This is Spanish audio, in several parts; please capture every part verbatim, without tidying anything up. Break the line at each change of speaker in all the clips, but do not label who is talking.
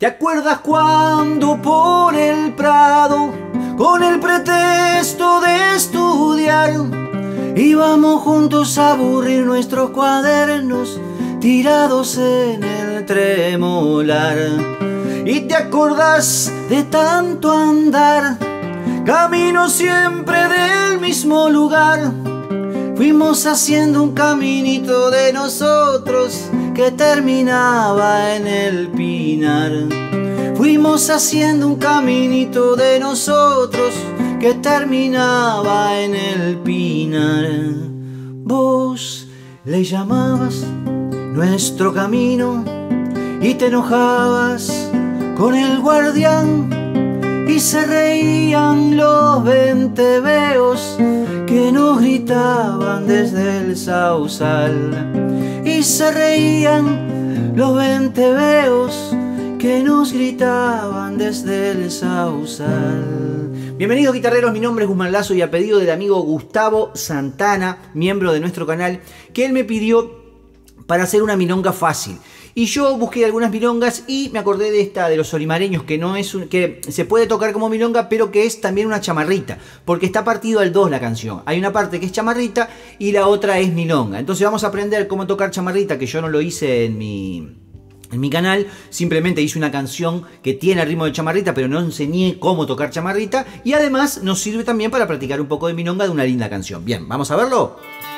¿Te acuerdas cuando por el Prado, con el pretexto de estudiar, íbamos juntos a aburrir nuestros cuadernos tirados en el tremolar? ¿Y te acordás de tanto andar, camino siempre del mismo lugar? Fuimos haciendo un caminito de nosotros que terminaba en el Pinar. Fuimos haciendo un caminito de nosotros que terminaba en el Pinar. Vos le llamabas nuestro camino y te enojabas con el guardián, y se reían los venteveos que nos gritaban desde el sausal. Y se reían los venteveos que nos gritaban desde el sausal. Bienvenidos guitarreros, mi nombre es Guzmán Lazo y a pedido del amigo Gustavo Santana, miembro de nuestro canal, que él me pidió para hacer una milonga fácil. Y yo busqué algunas milongas y me acordé de esta de los solimareños, que no es un, que se puede tocar como milonga, pero que es también una chamarrita, porque está partido al dos la canción. Hay una parte que es chamarrita y la otra es milonga. Entonces vamos a aprender cómo tocar chamarrita, que yo no lo hice en mi, en mi canal. Simplemente hice una canción que tiene el ritmo de chamarrita, pero no enseñé cómo tocar chamarrita. Y además nos sirve también para practicar un poco de milonga de una linda canción. Bien, ¿vamos a verlo?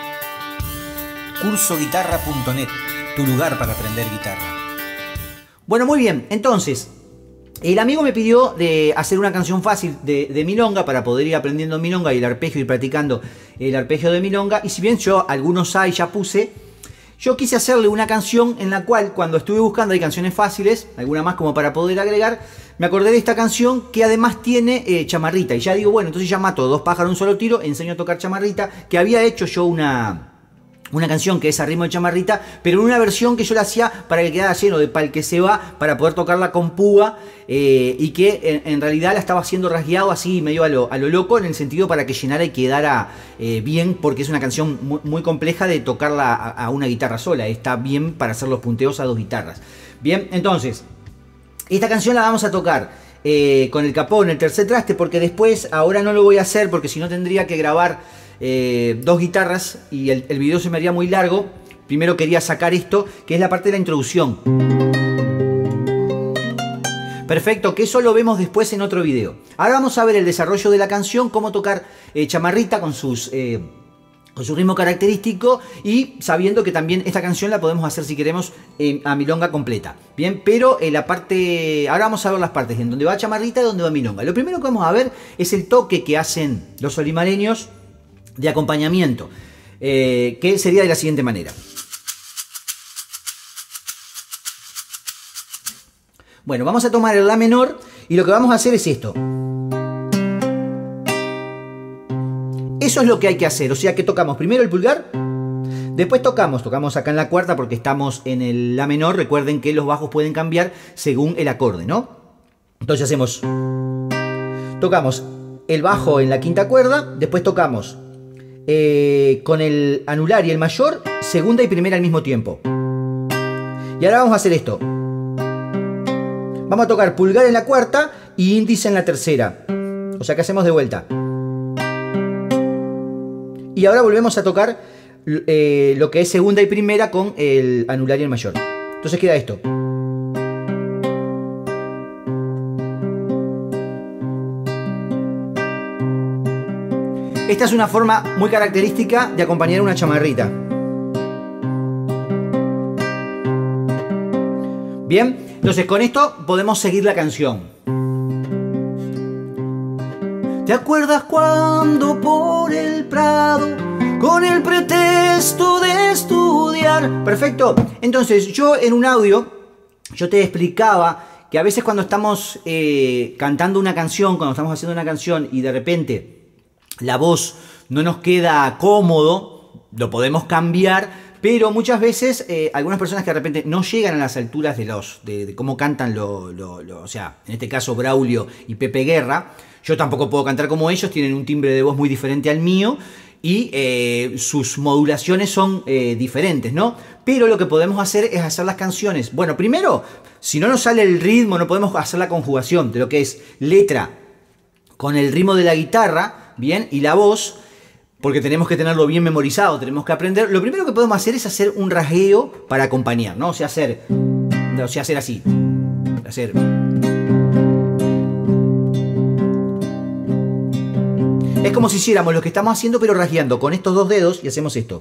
curso guitarra punto net, tu lugar para aprender guitarra.
Bueno, muy bien, entonces el amigo me pidió de hacer una canción fácil de, de milonga para poder ir aprendiendo milonga y el arpegio, ir practicando el arpegio de milonga. Y si bien yo algunos hay ya puse, yo quise hacerle una canción en la cual, cuando estuve buscando, hay canciones fáciles, alguna más como para poder agregar, me acordé de esta canción que además tiene eh, chamarrita. Y ya digo, bueno, entonces ya mato dos pájaros un solo tiro, enseño a tocar chamarrita, que había hecho yo una... Una canción que es a ritmo de chamarrita, pero en una versión que yo la hacía para que quedara lleno de pal que se va, para poder tocarla con púa, eh, y que en, en realidad la estaba haciendo rasgueado así medio a lo, a lo loco, en el sentido para que llenara y quedara eh, bien, porque es una canción muy, muy compleja de tocarla a, a una guitarra sola. Está bien para hacer los punteos a dos guitarras. Bien, entonces, esta canción la vamos a tocar eh, con el capó en el tercer traste, porque después, ahora no lo voy a hacer, porque si no tendría que grabar Eh, dos guitarras y el, el video se me haría muy largo. Primero quería sacar esto, que es la parte de la introducción. Perfecto, que eso lo vemos después en otro video. Ahora vamos a ver el desarrollo de la canción, cómo tocar eh, chamarrita con sus... Eh, con su ritmo característico, y sabiendo que también esta canción la podemos hacer si queremos eh, a milonga completa. Bien, pero en la parte... Ahora vamos a ver las partes en donde va chamarrita y donde va milonga. Lo primero que vamos a ver es el toque que hacen los solimareños de acompañamiento, eh, que sería de la siguiente manera. Bueno, vamos a tomar el La menor y lo que vamos a hacer es esto. Eso es lo que hay que hacer, o sea que tocamos primero el pulgar, después tocamos, tocamos acá en la cuarta porque estamos en el La menor. Recuerden que los bajos pueden cambiar según el acorde, ¿no? Entonces hacemos, tocamos el bajo en la quinta cuerda, después tocamos Eh, con el anular y el mayor, segunda y primera al mismo tiempo. Y ahora vamos a hacer esto. Vamos a tocar pulgar en la cuarta y índice en la tercera. O sea que hacemos de vuelta. Y ahora volvemos a tocar eh, lo que es segunda y primera con el anular y el mayor. Entonces queda esto. Esta es una forma muy característica de acompañar una chamarrita. Bien, entonces con esto podemos seguir la canción. ¿Te acuerdas cuando por el Prado, con el pretexto de estudiar? Perfecto. Entonces yo en un audio, yo te explicaba que a veces cuando estamos eh, cantando una canción, cuando estamos haciendo una canción y de repente la voz no nos queda cómodo, lo podemos cambiar, pero muchas veces eh, algunas personas que de repente no llegan a las alturas de los de, de cómo cantan, lo, lo, lo, o sea, en este caso Braulio y Pepe Guerra. Yo tampoco puedo cantar como ellos, tienen un timbre de voz muy diferente al mío y eh, sus modulaciones son eh, diferentes, ¿no? Pero lo que podemos hacer es hacer las canciones. Bueno, primero, si no nos sale el ritmo, no podemos hacer la conjugación de lo que es letra con el ritmo de la guitarra, bien, y la voz, porque tenemos que tenerlo bien memorizado, tenemos que aprender. Lo primero que podemos hacer es hacer un rasgueo para acompañar, ¿no? O sea, hacer, o sea, hacer así, hacer... Es como si hiciéramos lo que estamos haciendo, pero rasgueando con estos dos dedos y hacemos esto.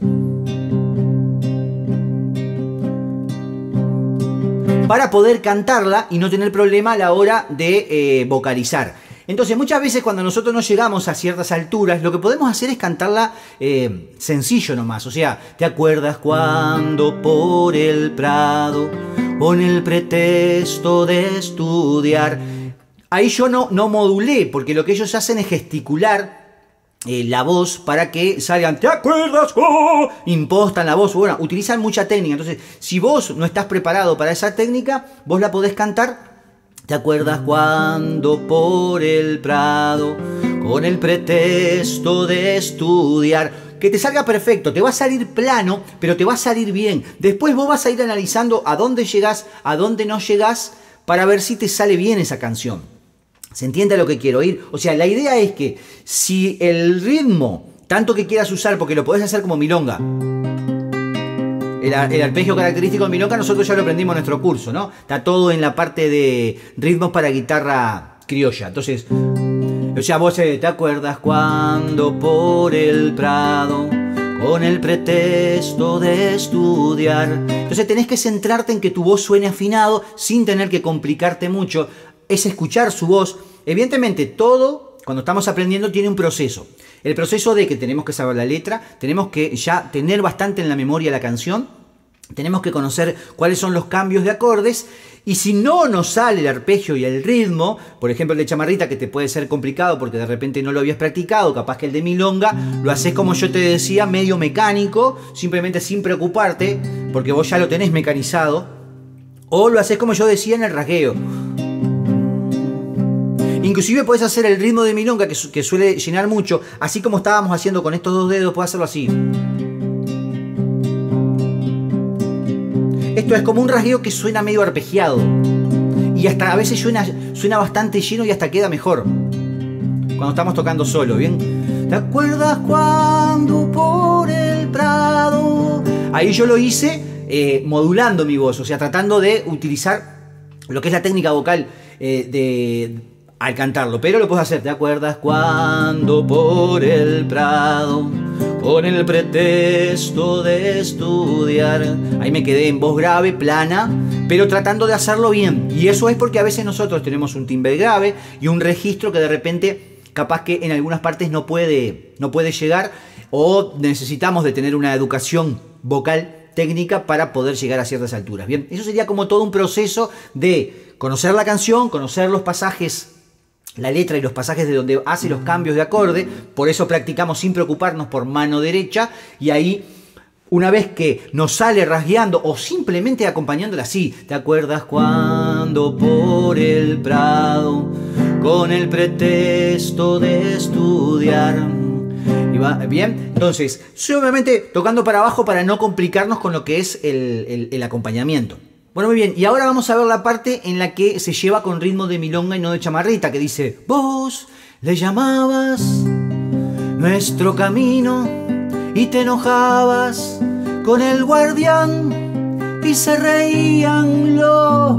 Para poder cantarla y no tener problema a la hora de eh, vocalizar. Entonces muchas veces cuando nosotros no llegamos a ciertas alturas, lo que podemos hacer es cantarla eh, sencillo nomás. O sea, ¿te acuerdas cuando por el prado, con el pretexto de estudiar? Ahí yo no, no modulé, porque lo que ellos hacen es gesticular Eh, la voz para que salgan, ¿te acuerdas? Oh, impostan la voz, bueno, utilizan mucha técnica. Entonces, si vos no estás preparado para esa técnica, vos la podés cantar. ¿Te acuerdas cuando por el prado, con el pretexto de estudiar? Que te salga perfecto, te va a salir plano, pero te va a salir bien. Después vos vas a ir analizando a dónde llegás, a dónde no llegás, para ver si te sale bien esa canción. ¿Se entiende a lo que quiero ir? O sea, la idea es que si el ritmo, tanto que quieras usar, porque lo podés hacer como milonga, el, el arpegio característico de milonga nosotros ya lo aprendimos en nuestro curso, ¿no? Está todo en la parte de ritmos para guitarra criolla. Entonces, o sea, vos eh, te acuerdas cuando por el prado, con el pretexto de estudiar. Entonces tenés que centrarte en que tu voz suene afinado sin tener que complicarte mucho. Es escuchar su voz. Evidentemente todo, cuando estamos aprendiendo, tiene un proceso. El proceso de que tenemos que saber la letra, tenemos que ya tener bastante en la memoria la canción, tenemos que conocer cuáles son los cambios de acordes, y si no nos sale el arpegio y el ritmo, por ejemplo el de chamarrita, que te puede ser complicado porque de repente no lo habías practicado, capaz que el de milonga lo haces como yo te decía, medio mecánico, simplemente sin preocuparte, porque vos ya lo tenés mecanizado, o lo haces como yo decía en el rasgueo. Inclusive puedes hacer el ritmo de milonga que, su que suele llenar mucho, así como estábamos haciendo con estos dos dedos, puedes hacerlo así. Esto es como un rasgueo que suena medio arpegiado. Y hasta a veces suena, suena bastante lleno y hasta queda mejor cuando estamos tocando solo, ¿bien? ¿Te acuerdas cuando por el prado? Ahí yo lo hice eh, modulando mi voz, o sea, tratando de utilizar lo que es la técnica vocal eh, de... al cantarlo, pero lo puedes hacer. ¿Te acuerdas cuando por el prado, con el pretexto de estudiar? Ahí me quedé en voz grave, plana, pero tratando de hacerlo bien. Y eso es porque a veces nosotros tenemos un timbre grave y un registro que de repente capaz que en algunas partes no puede, no puede llegar, o necesitamos de tener una educación vocal técnica para poder llegar a ciertas alturas. Bien, eso sería como todo un proceso de conocer la canción, conocer los pasajes, la letra y los pasajes de donde hace los cambios de acorde. Por eso practicamos sin preocuparnos por mano derecha, y ahí una vez que nos sale rasgueando o simplemente acompañándola así, ¿te acuerdas cuando por el prado, con el pretexto de estudiar? Y va bien, entonces obviamente tocando para abajo para no complicarnos con lo que es el, el, el acompañamiento. Bueno, muy bien, y ahora vamos a ver la parte en la que se lleva con ritmo de milonga y no de chamarrita, que dice: vos le llamabas nuestro camino y te enojabas con el guardián y se reían los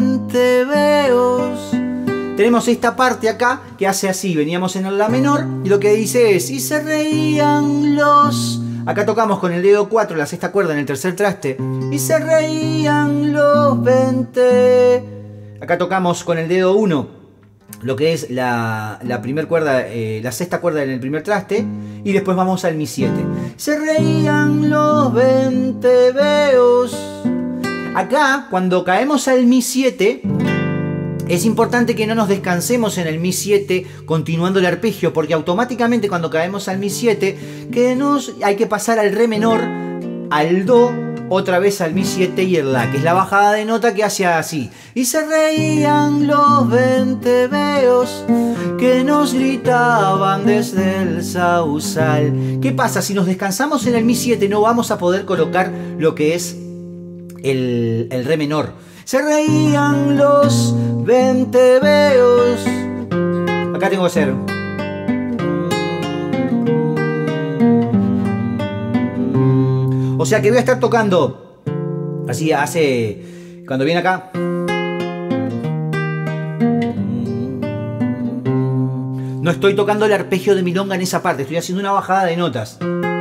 venteveos. Tenemos esta parte acá que hace así, veníamos en el la menor y lo que dice es: y se reían los... Acá tocamos con el dedo cuatro, la sexta cuerda en el tercer traste. Y se reían los veinte. Acá tocamos con el dedo uno, lo que es la, la primera cuerda, eh, la sexta cuerda en el primer traste. Y después vamos al mi siete. Se reían los venteveos. Acá, cuando caemos al mi siete, es importante que no nos descansemos en el mi siete continuando el arpegio, porque automáticamente cuando caemos al mi siete que nos, hay que pasar al re menor, al do, otra vez al mi siete y el la, que es la bajada de nota que hace así. Y se reían los venteveos que nos gritaban desde el sausal. ¿Qué pasa? Si nos descansamos en el mi siete no vamos a poder colocar lo que es el, el re menor. Se reían los venteveos. Acá tengo que hacer. O sea que voy a estar tocando así hace... Cuando viene acá. No estoy tocando el arpegio de milonga en esa parte, estoy haciendo una bajada de notas.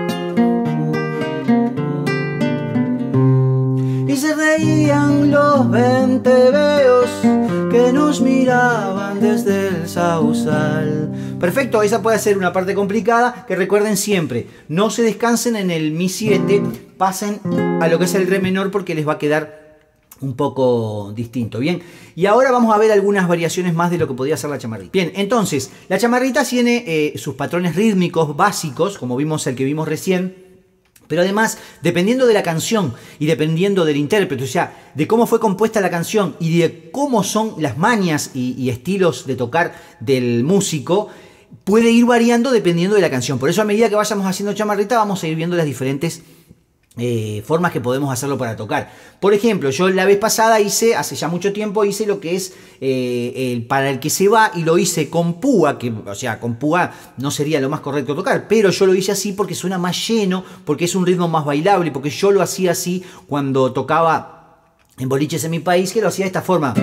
Y se reían los venteveos que nos miraban desde el sausal. Perfecto, esa puede ser una parte complicada, que recuerden siempre, no se descansen en el mi siete, pasen a lo que es el re menor porque les va a quedar un poco distinto. Bien, y ahora vamos a ver algunas variaciones más de lo que podría ser la chamarrita. Bien, entonces, la chamarrita tiene eh, sus patrones rítmicos básicos, como vimos el que vimos recién, pero además, dependiendo de la canción y dependiendo del intérprete, o sea, de cómo fue compuesta la canción y de cómo son las mañas y, y estilos de tocar del músico, puede ir variando dependiendo de la canción. Por eso, a medida que vayamos haciendo chamarrita, vamos a ir viendo las diferentes Eh, formas que podemos hacerlo para tocar. Por ejemplo, yo la vez pasada hice, hace ya mucho tiempo, hice lo que es eh, el para el que se va, y lo hice con púa, que, o sea, con púa no sería lo más correcto tocar, pero yo lo hice así porque suena más lleno, porque es un ritmo más bailable, porque yo lo hacía así cuando tocaba en boliches en mi país, que lo hacía de esta forma.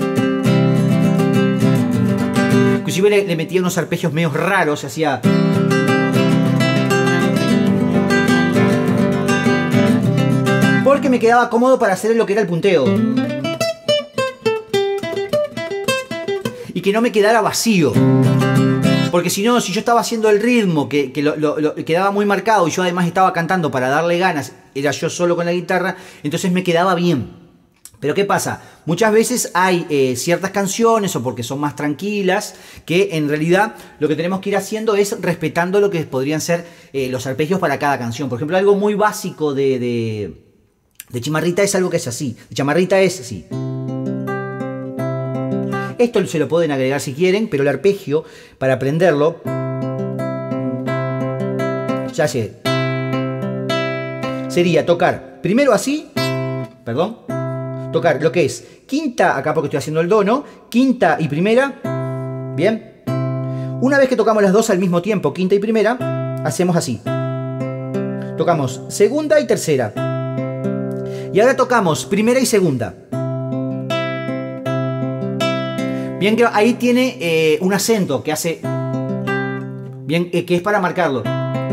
Inclusive le, le metía unos arpegios medio raros, se hacía... porque me quedaba cómodo para hacer lo que era el punteo. Y que no me quedara vacío. Porque si no, si yo estaba haciendo el ritmo, que, que lo, lo, lo, quedaba muy marcado, y yo además estaba cantando para darle ganas, era yo solo con la guitarra, entonces me quedaba bien. Pero ¿qué pasa? Muchas veces hay eh, ciertas canciones, o porque son más tranquilas, que en realidad lo que tenemos que ir haciendo es respetando lo que podrían ser eh, los arpegios para cada canción. Por ejemplo, algo muy básico de... de De chamarrita es algo que es así. De chamarrita es así. Esto se lo pueden agregar si quieren, pero el arpegio, para aprenderlo, ya sé, sería tocar primero así, perdón, tocar lo que es quinta, acá porque estoy haciendo el do, ¿no? Quinta y primera, bien. Una vez que tocamos las dos al mismo tiempo, quinta y primera, hacemos así. Tocamos segunda y tercera. Y ahora tocamos primera y segunda. Bien, que ahí tiene eh, un acento que hace... Bien, eh, que es para marcarlo.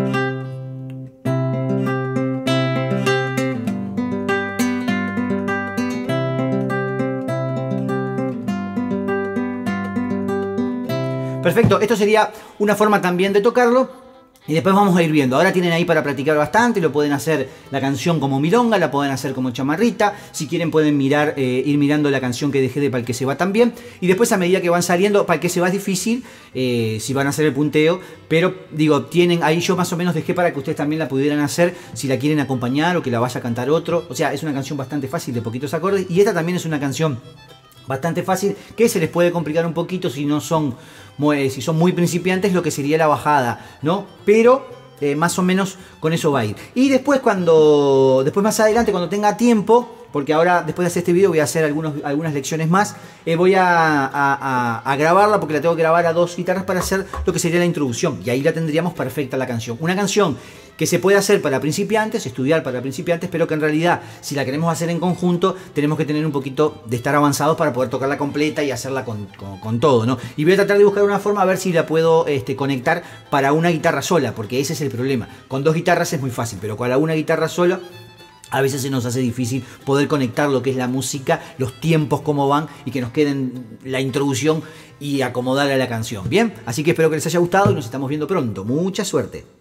Perfecto, esto sería una forma también de tocarlo. Y después vamos a ir viendo. Ahora tienen ahí para practicar bastante. Lo pueden hacer la canción como milonga, la pueden hacer como chamarrita. Si quieren pueden mirar, eh, ir mirando la canción que dejé de Pa'l que se va también. Y después a medida que van saliendo, Pa'l que se va es difícil, eh, si van a hacer el punteo. Pero digo, tienen ahí yo más o menos dejé para que ustedes también la pudieran hacer si la quieren acompañar o que la vaya a cantar otro. O sea, es una canción bastante fácil, de poquitos acordes. Y esta también es una canción bastante fácil, que se les puede complicar un poquito si no son, si son muy principiantes, lo que sería la bajada, ¿no? Pero eh, más o menos con eso va a ir. Y después cuando, después más adelante, cuando tenga tiempo, porque ahora después de hacer este video voy a hacer algunos, algunas lecciones más, eh, voy a, a, a, a grabarla, porque la tengo que grabar a dos guitarras para hacer lo que sería la introducción, y ahí la tendríamos perfecta la canción. Una canción que se puede hacer para principiantes, estudiar para principiantes, pero que en realidad, si la queremos hacer en conjunto, tenemos que tener un poquito de estar avanzados para poder tocarla completa y hacerla con, con, con todo, ¿no? Y voy a tratar de buscar una forma a ver si la puedo este, conectar para una guitarra sola, porque ese es el problema. Con dos guitarras es muy fácil, pero con una guitarra sola a veces se nos hace difícil poder conectar lo que es la música, los tiempos cómo van, y que nos queden la introducción y acomodarla a la canción. Bien, así que espero que les haya gustado y nos estamos viendo pronto. Mucha suerte.